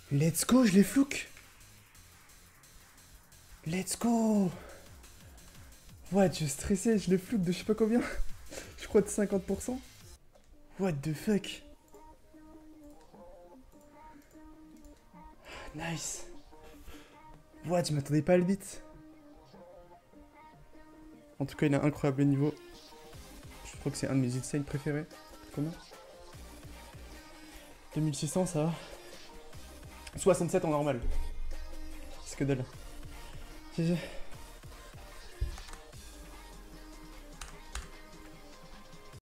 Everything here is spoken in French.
Let's go, je les flouque. Let's go. What, je stressais, je les flouque de je sais pas combien. Je crois de 50%. What the fuck. Nice. What, je m'attendais pas à le beat. En tout cas, il a incroyable niveau. Je crois que c'est un de mes insane préférés. Combien 2600, ça va. 67 en normal. C'est que dalle. GG.